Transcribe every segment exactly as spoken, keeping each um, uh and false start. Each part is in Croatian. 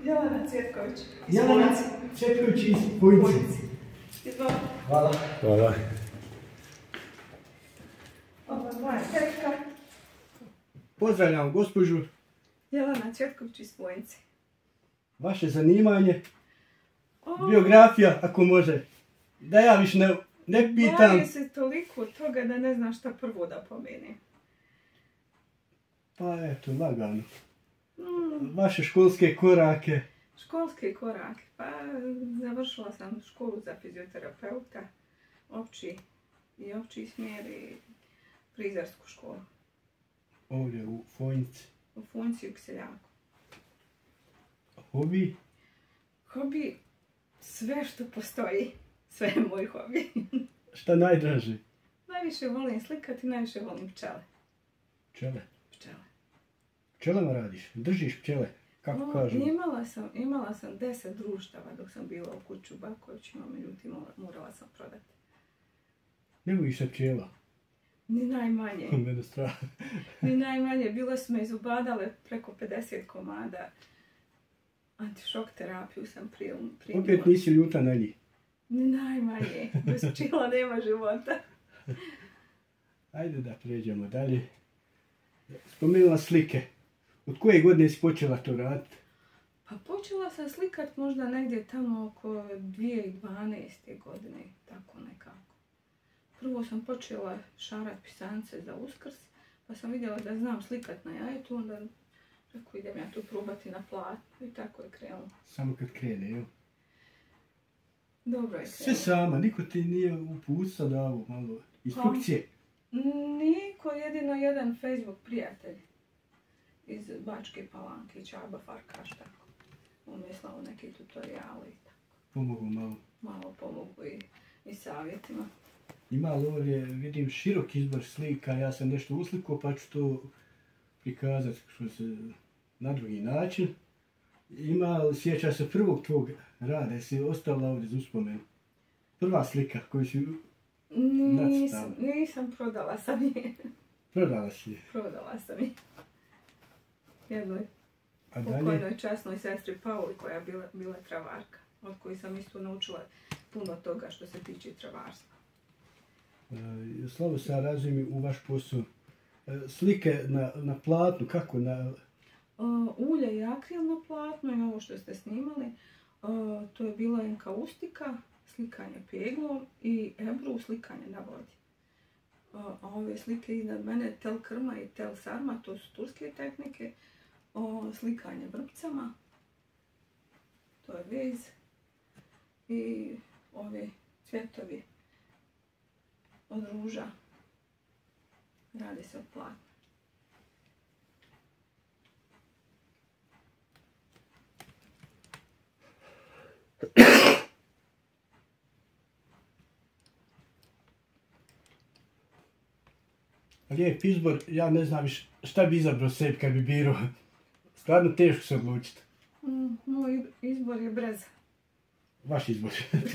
Jelena Cvjetković. Jelena Cvjetković iz Vojnice. Izvoli. Hvala. Hvala. Ovo je moja tetka. Pozdravljam gospođu. Jelena Cvjetković iz Vojnice. Vaše zanimanje, O, biografija, ako može. Da ja više ne, ne pitam. Boji se toliko od toga da ne znam šta prvo da pomene. Pa eto, lagano. Mm, Vaše školske korake. školske korake. Pa završila sam školu za fizioterapeuta, opći i opći smjer i frizersku školu. Ovdje u Vojnici. U funkciju k seljaku. Hobi? Hobi, sve što postoji. Sve je moj hobi. Šta najdraži? Najviše volim slikati, najviše volim pčele. Pčele. Pčele. Pčelama radiš? Držiš pčele? Kako O, kažu? Imala sam, imala sam deset društava dok sam bila u kući u Bakovićima, međutim morala sam prodati. Ne bojiš se pčela? Ni najmanje. Mene strah. Ni najmanje. Bile su me izubadale preko pedeset komada. Antišok terapiju sam primila. Opet nisi ljuta na njih. Ni najmanje. Bez pčela nema života. Ajde da pređemo dalje. Spomenula slike. Od koje godine si počela to raditi? Pa počela sam slikat možda negdje tamo oko dvije tisuće dvanaeste. godine, tako nekako. Prvo sam počela šarat pisance za Uskrs, pa sam vidjela da znam slikat na jajetu, onda rekao idem ja tu probati na platnu i tako je krenulo. Samo kad krene, jel? Dobro je Sve krenulo. sama, niko ti nije uputstva dao malo instrukcije. Niko, jedino jedan Facebook prijatelj iz Bačke Palanke, Čaba Farkaš, tako. On mi je slao neke tutoriale i tako. Pomogu malo. Malo pomogu i, i savjetima. Ima li ovdje, vidim, širok izbor slika, ja sam nešto uslikao pa ću to prikazati što se na drugi način. Ima li, sjeća se prvog tvog rada, jesi ostala ovdje za uspomenu? Prva slika koju si Nisam, nisam, prodala sam je. Prodala si je? Prodala sam je. Jednoj A dalje? pokojnoj časnoj sestri Pauli koja je bila, bila travarka, od koje sam isto naučila puno toga što se tiče travarstva. E, slabo se razumije u vaš posao. E, slike na, na platnu, kako na... Uh, ulje i akril na platnu i ovo što ste snimali, uh, to je bila enkaustika, slikanje peglom i ebru, slikanje na vodi. Uh, a ove slike iznad mene, tel krma i tel sarma, to su turske tehnike, uh, slikanje vrpcama, to je vez i ove cvjetovi od ruža, radi se od platna. Lijep izbor, ja ne znam šta bi izabrao sebi kad bi birao. Stvarno teško se odlučiti. Mm, moj izbor je breza. Vaš izbor.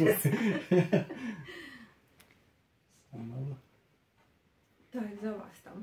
Samo malo. Daj, za vas tamo.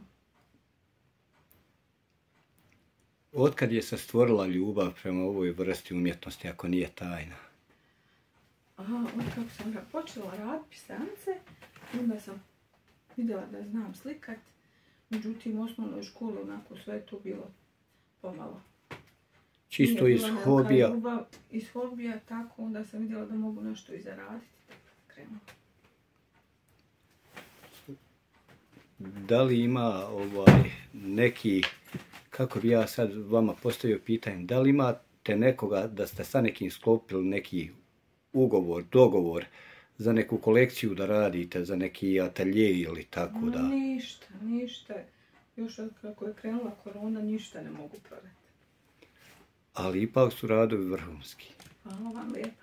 Otkad je se stvorila ljubav prema ovoj vrsti umjetnosti, ako nije tajna? Aha, od kako sam počela raditi pisance, onda sam vidjela da znam slikat. Međutim, u osnovnoj školi onako sve to bilo pomalo. Čisto iz hobija. Ljubav, iz hobija, tako, onda sam vidjela da mogu nešto i zaraditi. Krenula. Da li ima ovaj neki, kako bi ja sad vama postavio pitanje, da li imate nekoga da ste sa nekim sklopili neki ugovor, dogovor za neku kolekciju da radite, za neki atelje ili tako da? Ništa, ništa. Još od kako je krenula korona, ništa ne mogu prodati. Ali ipak su radovi vrhunski. Hvala vam lijepa.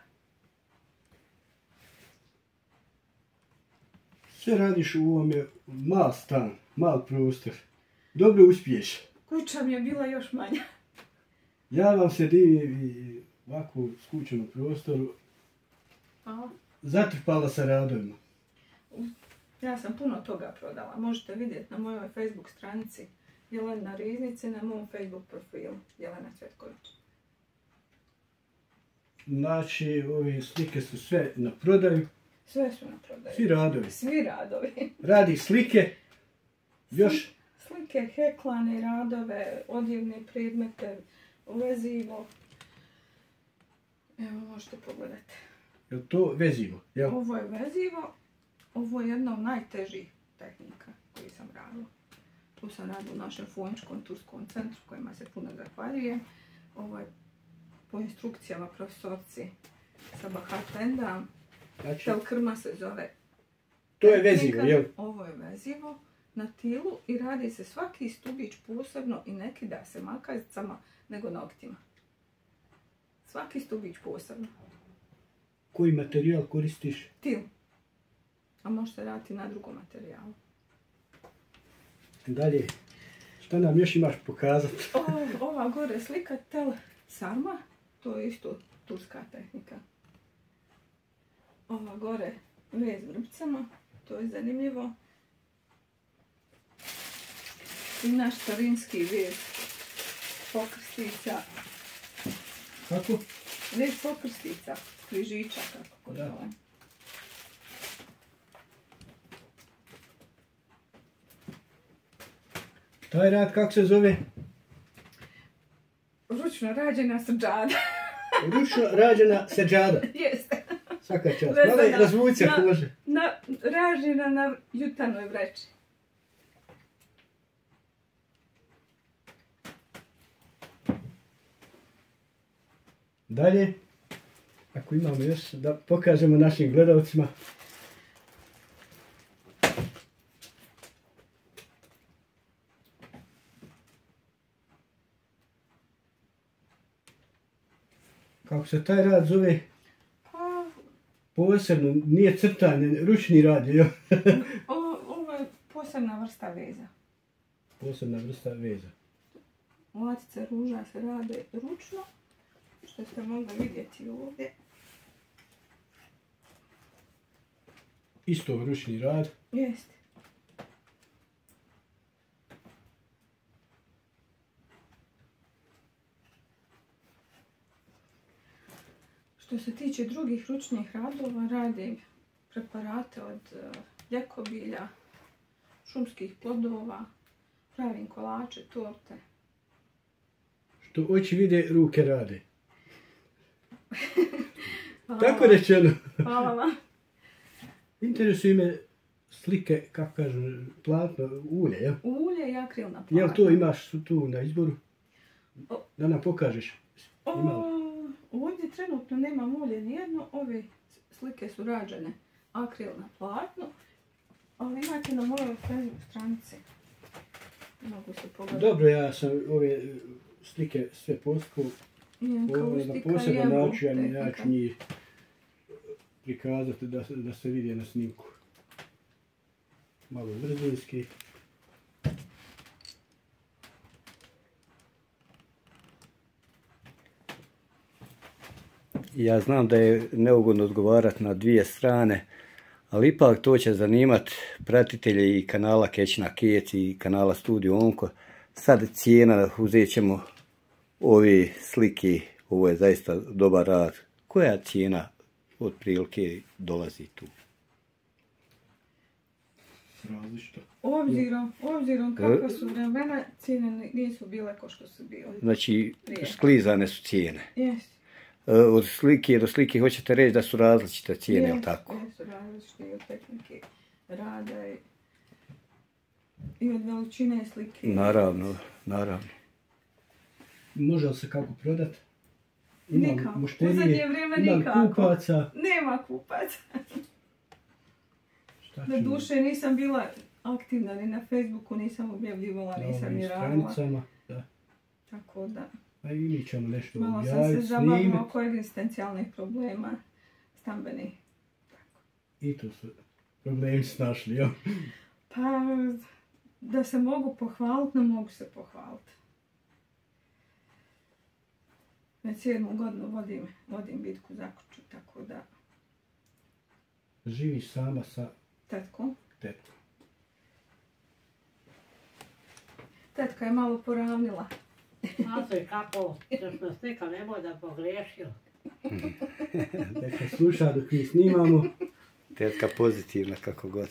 Sve radiš u ovome mal stan, mal prostor. Dobro uspiješ. Kuća mi je bila još manja. Ja vam se divim i ovako skučenom prostoru. Hvala. Zatrpala sa radovima. Ja sam puno toga prodala. Možete vidjeti na mojoj Facebook stranici Jelena Riznice, na mom Facebook profilu Jelena Cvjetković. Znači, ove slike su sve na prodaju. Sve su na prodaju. Svi radovi. Svi radovi. Radi slike. Još? Slike, heklane radove, odjevne predmete, vezivo. Evo, možete pogledati. Je li to vezivo? Jel? Ovo je vezivo. Ovo je jedna od najtežih tehnika koju sam radila. Tu sam radila u našem Foničkom turskom centru kojima se puno zahvaljujem. Ovo je po instrukcijama profesorci Sabahat Endam. Znači, Tel krma se zove. to je vezivo, jel? Ovo je vezivo na tilu i radi se svaki stubić posebno i ne kida se makazicama nego noktima. Svaki stubić posebno. Koji materijal koristiš? Til. A može se raditi na drugom materijalu. Dalje, šta nam još imaš pokazati? O, ova gore slika tel sarma, to je isto turska tehnika. Ova gore vez vrpcama, to je zanimljivo. I naš starinski vez pokrstica. Kako? Vez pokrstica, križića, kako Da. zove. Taj rad kako se zove? Ručno rađena srđada. Ručno rađena seđada. Jeste. Svaka čast. Vezana Malo je razvuci ako na- može. Na, ražena na jutarnoj vreći. Dalje, ako imamo još da pokažemo našim gledalcima. Kako se taj rad zove? Pa, Posebno, nije crtanje, ručni rad, jel? o- ovo je posebna vrsta veza. Posebna vrsta veza. Latice ruža se rade ručno, što ste mogli vidjeti ovdje. Isto ručni rad. Jeste. Što se tiče drugih ručnih radova, radim preparate od uh, ljekobilja, šumskih plodova, pravim kolače, torte. Što oči vide, ruke rade. Hvala Tako vam. rečeno. Hvala vam. Interesuje me slike, kako kažu, platno, ulje, jel? Ulje i akrilna platna. Jel to imaš tu na izboru? O. Da nam pokažeš. Ima li? O, ovdje trenutno nemam ulje nijedno, ove slike su rađene akril na platno, ali imate na mojoj Facebook stranici. Mogu se pogledati. Dobro, ja sam ove slike sve poskao. Imam Ovo na kaustika i poseban ebu način, ja, ja tehnika. ću njih prikazati da, se- da se vidi na snimku. Malo brzinski. Ja znam da je neugodno odgovarati na dvije strane, ali ipak to će zanimat pratitelje i kanala Kećna Kec i kanala Studio Onko. Sad cijena, uzet ćemo ove slike, ovo je zaista dobar rad. Koja cijena otprilike dolazi tu? Različito. Obzirom, obzirom kakva su vremena, cijene ni- nisu bile ko što su bile. Znači, Prije. sklizane su cijene. Jesi. E, Od slike do slike hoćete reći da su različite cijene, jel Jesu, tako? jesu različiti i od tehnike rada i, i od veličine slike. Naravno, naravno. Može li se kako prodat? Ima li Nikako. U mušterije? zadnje vrijeme Ima li nikako. kupaca? Nema kupaca. Šta Do ćemo? duše nisam bila aktivna ni na Facebooku, nisam objavljivala, Na nisam ovim ni radila. stranicama, da. Tako da, A i mi ćemo nešto malo sam se objaviti, zabavila snimiti. oko egzistencijalnih problema, stambenih. I tu su problemi snašli, jel? Pa, da se mogu pohvaliti, ne mogu se pohvaliti. Već sedmu godinu vodim, vodim bitku za kuću, tako da, Živiš sama sa tetkom. tetkom. Tetka je malo poravnila. Znate kako, što smo slika nemoj da pogriješio. Neka sluša dok mi snimamo. Tetka pozitivna kako god.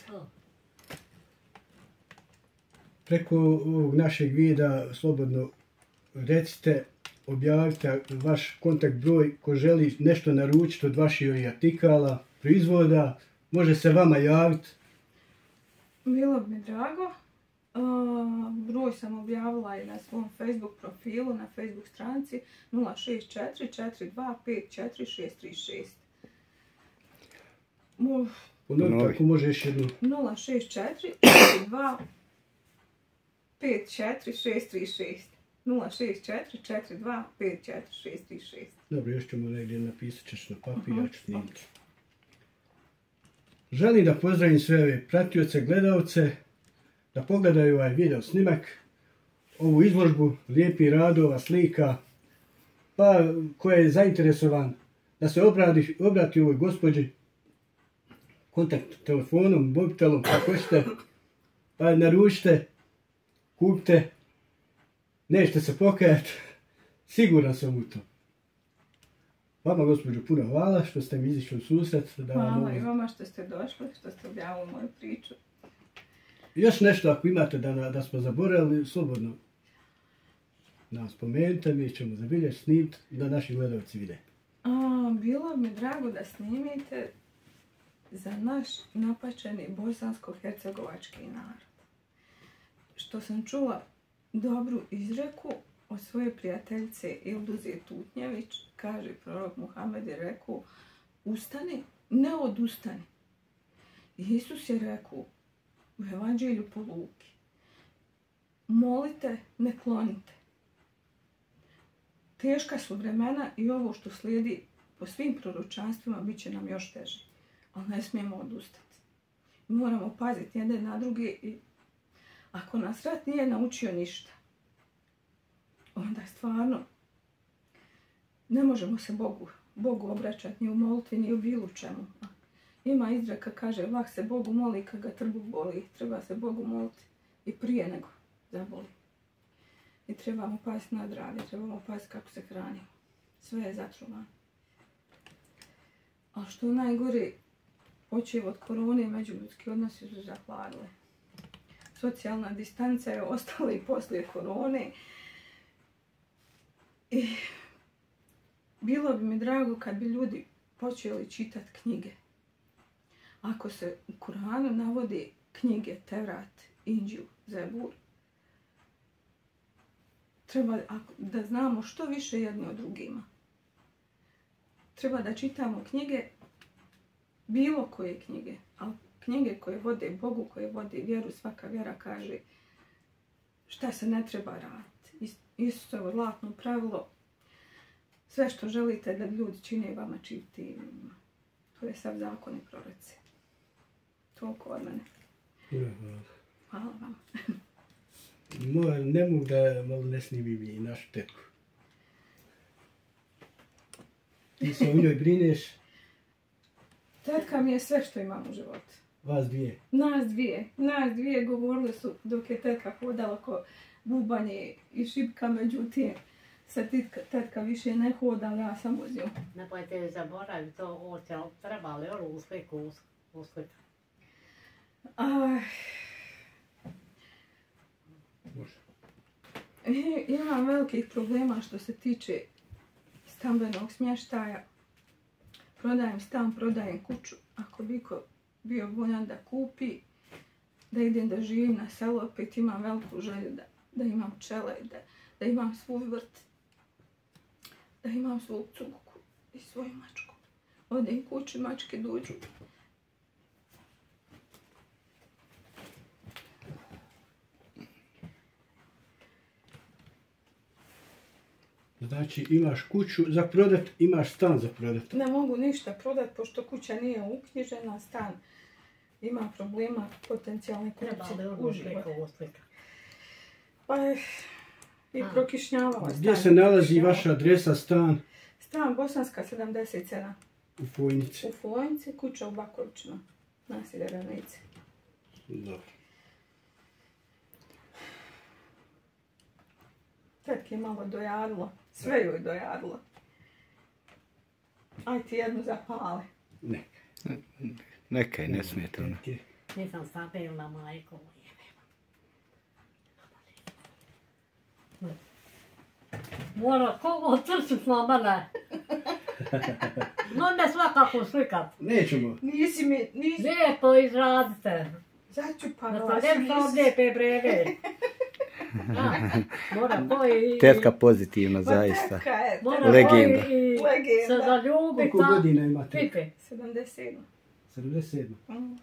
Preko ovog našeg videa slobodno recite, objavite vaš kontakt broj ko želi nešto naručiti od vaših artikala, proizvoda, može se vama javiti. Bilo bi mi drago. Uh, broj sam objavila i na svom Facebook profilu, na Facebook stranici nula šest četiri četiri dva pet četiri šest tri šest. Mo... Ponovno tako može još jednu. nula šest četiri četiri dva pet četiri šest tri šest. nula šest četiri četiri dva pet četiri šest tri šest. Dobro, još ćemo negdje napisat ćeš na papir, ja ću snimiti. Želim da pozdravim sve ove pratioce, gledalce, da pogledaju ovaj video snimak, ovu izložbu lijepih radova, slika, pa ko je zainteresovan da se obrati, obrati ovoj gospođi kontakt telefonom, mobitelom, kako hoćete, pa naručite, kupite, nećete se pokajati, siguran sam u to. Vama, gospođo, puno hvala što ste mi izišli u susret. Da hvala vam... i vama što ste došli, što ste objavili moju priču. Još nešto ako imate da, da smo zaboravili, slobodno nam spomenite, mi ćemo zabiljeti, snimiti da naši gledalci vide. A, bilo mi drago da snimite za naš napačeni bosansko-hercegovački narod. Što sam čula dobru izreku od svoje prijateljice Ilduze Tutnjević, kaže prorok Muhammed je rekao, ustani, ne odustani. Isus je rekao u Evanđelju po Luki, molite, ne klonite. Teška su vremena i ovo što slijedi po svim proročanstvima bit će nam još teže. Ali ne smijemo odustati. Moramo paziti jedne na druge i ako nas rat nije naučio ništa, onda stvarno ne možemo se Bogu, Bogu obraćati ni u molitvi, ni u bilo čemu. Ima izreka, kaže, vah se Bogu moli kad ga trbuh boli. Treba se Bogu moliti i prije nego zaboli. I trebamo paziti na zdravlje, trebamo paziti kako se hranimo. Sve je zatrovano. A što najgore, počev od korone, međuljudski odnosi su zahladile. Socijalna distanca je ostala i poslije korone. I bilo bi mi drago kad bi ljudi počeli čitati knjige. Ako se u Kuranu navodi knjige Tevrat, Inđil, Zebur, treba da znamo što više jedni od drugima. Treba da čitamo knjige, bilo koje knjige, ali knjige koje vode Bogu, koje vode vjeru, svaka vjera kaže šta se ne treba raditi. Isusovo zlatno pravilo, sve što želite da ljudi čine vama činite. To je sav zakon i proroci. Toliko od mene. Hvala. Hvala vam. Moja, ne mogu da malo ne snimim i našu tetku. Ti se o njoj brineš? Tetka mi je sve što imam u životu. Vas dvije? Nas dvije. Nas dvije govorili su dok je tetka hodala ko bubanje i šipka, međutim sad tetka, tetka više ne hoda, ja sam uz nju. Nemojte zaboraviti to, ovo će trebali ono u sliku uslika. Ah, Može. imam velikih problema što se tiče stambenog smještaja. Prodajem stan, prodajem kuću. Ako bi ko bio voljan da kupi, da idem da živim na selu, opet imam veliku želju da, da imam pčele, da, da imam svoj vrt, da imam svoju cugu i svoju mačku. Odem kući, mačke dođu. Znači imaš kuću za prodat, imaš stan za prodat. Ne mogu ništa prodat, pošto kuća nije uknjižena, stan ima problema, potencijalne korupcije u život. Pa je i prokišnjavala stan. Gdje se nalazi vaša adresa, stan? Stan Bosanska sedamdeset sedam. U Fojnici. U Fojnici, kuća u Bakovićima, naselje Ravnice. Dobro. Tetki je malo dojadilo, sve joj dojadilo. Aj ti jednu zapali. Neka. Nekaj, ne smijete ono. Nisam stabilna, majko. Mora, kogo crčit na mene? No me svakako slikat. Nećemo. Nisi mi, nisi... Lijepo izradite. Začupano Da vas sam lijepo lijepe brege. Mora koji... Tetka pozitivna, zaista. Tetka je. Mora Legenda. koji i se Legenda. zaljubit. Koliko godina imate? Pipi. sedamdeset sedam. sedamdeset sedam. Mm.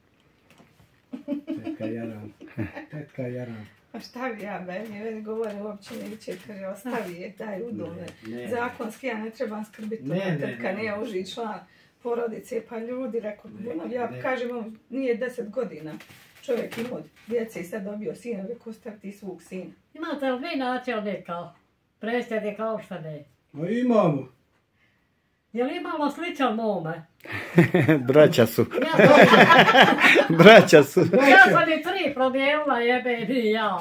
Tetka Jaran. Tetka Jaran. A šta bi ja, meni meni govore uopće neće, kaže, ostavi je, daj udome. Zakonski ja ne trebam skrbiti, Ne, ne, tetka ne. nije uži član porodice, pa ljudi, rekao, Ne, ja ne. kažem, on nije deset godina. Čovjek imao djece i sad dobio sina, rekao, ostavi ti svog sina. Imate li vi načelnika? Predsjednika opštine? Ma imamo. Je li imamo sličan mome? Braća su, Ja sam, braća su. ja sam i tri promijenila, jebeni ja.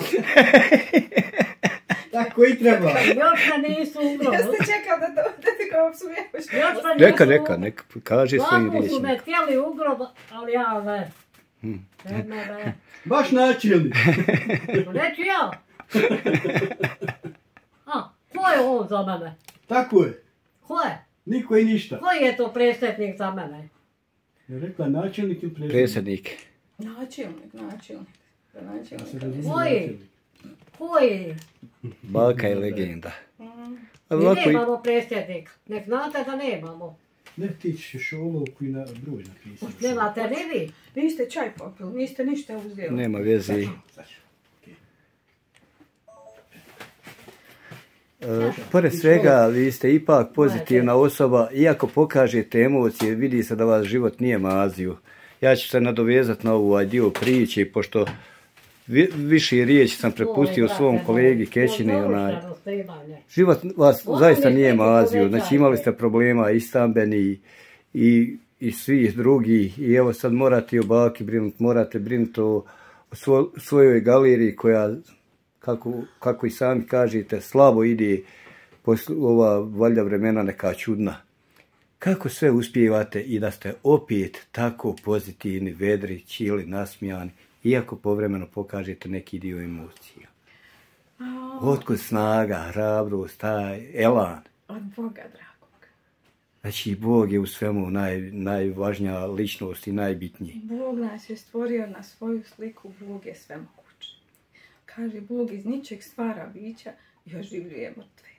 Tako i treba. Još me nisu Ja ugrozili. ste čekao da, to, da te kao psuješ. Još me nisu Neka, neka, neka, kaže svojim Lako su me riječima. htjeli ugroziti, ali ja ne. Ne, ne, ne. Baš načelnik. Neću ja. A, ko je on za mene? Tako je. Ko je? Niko i ništa. Koji je to predsjednik za mene? Je rekla načelnik i predsjednik. Predsjednik. Načelnik, načelnik. Da Ja se načelnik. razumijem, Koji? načelnik. Koji? Baka je legenda. Mm. A Mi ovako i- nemamo predsjednik. Nek znate da nemamo. Ne, ti ćeš olovku i na broj napisati. Nemate ni vi. Niste čaj popili, niste ništa uzeli. nema veze. Sad ću. E, pored svega, vi ste ipak pozitivna osoba, iako pokažete emocije, vidi se da vas život nije mazio. Ja ću se nadovezati na ovaj dio priče, pošto vi, više riječi sam prepustio Oj, svom brate, kolegi moj, Kećini. moj Onaj. doručeno snimanje. Život vas Ovo zaista mi nije sliku mazio, povećajte. znači imali ste problema i stambeni i, i svih drugih i evo sad morate i o baki brinuti, morate brinuti o, o svo, svojoj galeriji koja, kako, kako i sami kažete, slabo ide posle ova valjda vremena neka čudna. Kako sve uspijevate i da ste opet tako pozitivni, vedri, čili, nasmijani, iako povremeno pokažete neki dio emocija? A, Otkud snaga, hrabrost, taj elan? Od Boga dragog. Znači, Bog je u svemu naj, najvažnija ličnost i najbitniji. Bog nas je stvorio na svoju sliku, Bog je sve moguće. Kaže, Bog iz ničeg stvara bića i oživljuje mrtve.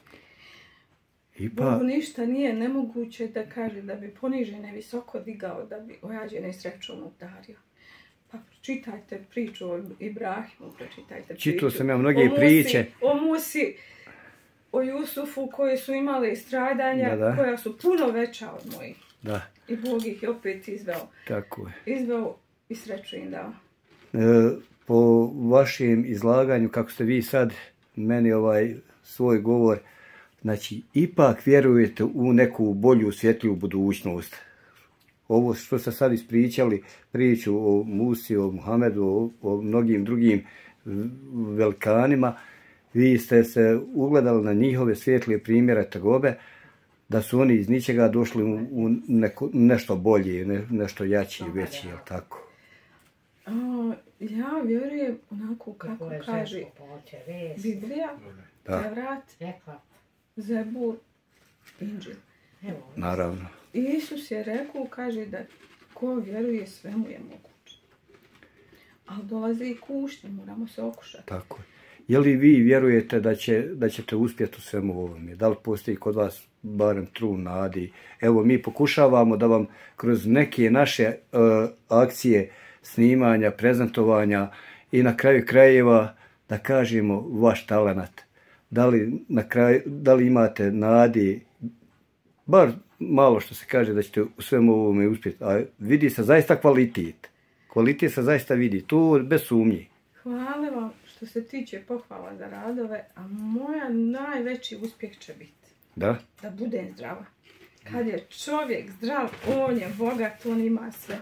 I Bogu pa, ništa nije nemoguće da kaže da bi ponižene visoko digao, da bi ojađene srećom obdario. Pa pročitajte priču o Ibrahimu, pročitajte priču. čitao sam ja mnoge o Musi, priče. O Musi, o Jusufu koji su imali stradanja Da, da. koja su puno veća od mojih. Da, I Bog ih je opet izveo. tako je. Izveo i sreću im dao. E, po vašem izlaganju, kako ste vi sad meni ovaj svoj govor, znači, ipak vjerujete u neku bolju, svjetliju budućnost. Ovo što ste sad ispričali, priču o Musi, o Muhamedu, o, o mnogim drugim velikanima, vi ste se ugledali na njihove svjetlije primjere tegobe, da su oni iz ničega došli u, u neko, nešto bolje, ne, nešto jače, veće, jel tako? A, ja vjerujem onako kako Kako je kaže žensko poče, res. Biblija, Da. Tevrat, Rekla. Zebur, Inđil. Evo. Naravno. I Isus je rekao, kaže da ko vjeruje svemu je moguće. Ali dolazi i kušnje, moramo se okušati. Tako je. Je li vi vjerujete da, će, da ćete uspjeti u svemu ovome? Da li postoji kod vas barem trun nadi? Evo, mi pokušavamo da vam kroz neke naše uh, akcije, snimanja, prezentovanja i na kraju krajeva da kažemo vaš talenat. Da li, na kraju, da li imate nadi, bar malo što se kaže da ćete u svemu ovome uspjeti, a vidi se zaista kvalitet. Kvalitet se zaista vidi, tu bez sumnje. Hvala vam što se tiče pohvala za radove, a moja najveći uspjeh će biti Da? da budem zdrava. Kad je čovjek zdrav, on je bogat, on ima sve.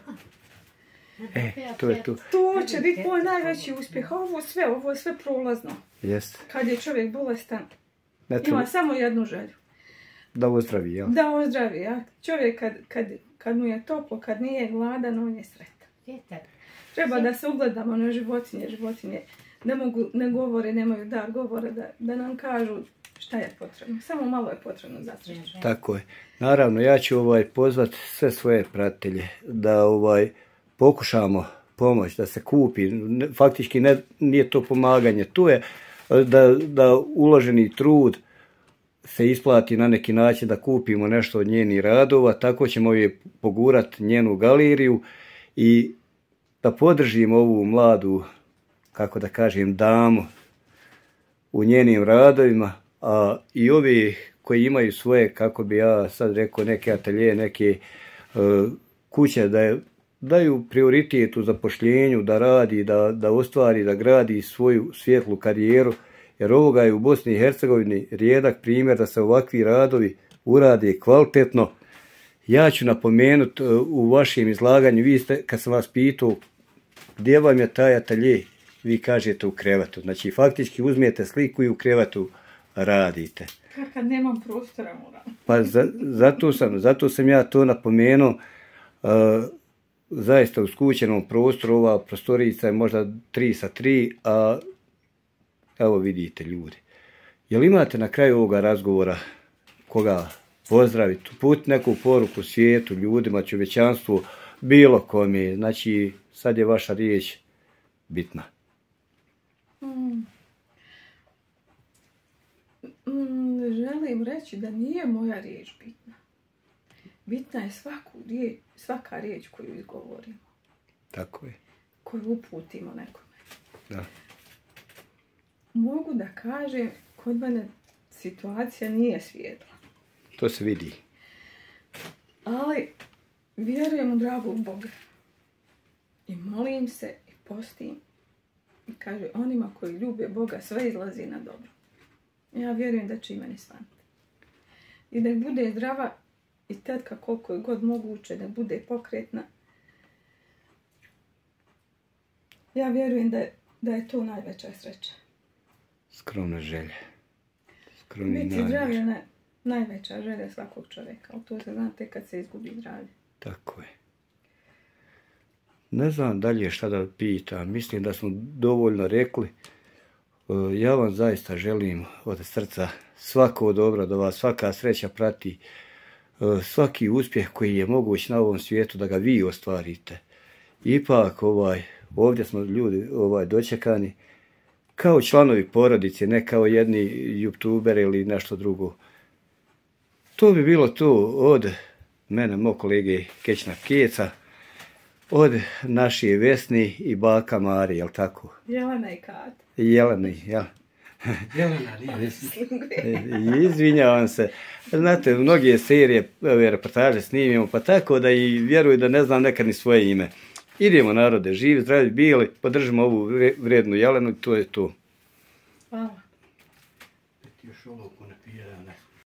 E, to je tu. To će biti moj najveći uspjeh. Ovo sve, ovo je sve prolazno. Jeste. Kad je čovjek bolestan, Ne treba. ima samo jednu želju. Da ozdravi, jel? Da ozdravi, a čovjek kad, kad, kad mu je toplo, kad nije gladan, on je sretan. Vidite, Treba da se ugledamo na životinje, životinje ne mogu, ne govore, nemaju dar govora da, da nam kažu šta je potrebno. Samo malo je potrebno za sreću. Tako je. Naravno, ja ću ovaj pozvati sve svoje pratitelje da ovaj pokušamo pomoć, da se kupi. Ne- Faktički ne, nije to pomaganje. Tu je da, da uloženi trud se isplati na neki način, da kupimo nešto od njenih radova, tako ćemo je pogurati njenu galeriju i da podržimo ovu mladu, kako da kažem, damu u njenim radovima, a i ovi koji imaju svoje, kako bi ja sad rekao, neke atelje, neke e, kuće, da je, daju prioritet u zapošljenju, da radi, da, da ostvari, da gradi svoju svjetlu karijeru, jer ovoga je u Bosni i Hercegovini rijedak primjer da se ovakvi radovi urade kvalitetno. Ja ću napomenuti e, u vašem izlaganju, vi ste, kad sam vas pitao gdje vam je taj atelje, vi kažete u krevetu. Znači, faktički uzmijete sliku i u krevetu radite. Kad, kad nemam prostora moram. Pa za, zato, sam, zato sam ja to napomenuo. Uh, zaista u skućenom prostoru, ova prostorica je možda tri sa tri, a evo vidite ljudi. Jel imate na kraju ovoga razgovora koga pozdraviti, uputiti neku poruku svijetu, ljudima, čovječanstvu, bilo kome? Znači, sad je vaša riječ bitna. Mm. Mm, želim reći da nije moja riječ bitna. Bitna je svaku riječ, svaka riječ koju izgovorimo, Tako je. koju uputimo nekome. Da. Mogu da kažem, kod mene situacija nije svijetla. To se vidi. Ali vjerujem u dragog Boga. I molim se i postim. I kaže, onima koji ljube Boga sve izlazi na dobro. Ja vjerujem da će i meni svaniti. I da bude zdrava i tetka koliko je god moguće, da bude pokretna. Ja vjerujem da, da je to najveća sreća. Skromna želja. Skromni Biti namjer. zdrav je na, najveća želja svakog čovjeka. Ali to se zna tek kad se izgubi zdravlje. Tako je. Ne znam dalje šta da pitam. Mislim da smo dovoljno rekli. E, Ja vam zaista želim od srca svako dobro da vas svaka sreća prati. E, Svaki uspjeh koji je moguć na ovom svijetu da ga vi ostvarite. Ipak ovaj, ovdje smo ljudi ovaj, dočekani kao članovi porodice, ne kao jedni youtuberi ili nešto drugo. To bi bilo to od mene, mog kolege Kećna Keca, od naše Vesni i baka Mari, jel tako? Jelena i Kat. Jeleni, jel? Jelena, riječ. Izvinjavam se. Znate, mnoge serije, ove reportaže snimimo, pa tako da i vjeruju da ne znam nekad ni svoje ime. Idemo narode, živi, zdravi, bili, podržimo ovu vre- vrednu Jelenu i to je to. Hvala. Još olovku napijena.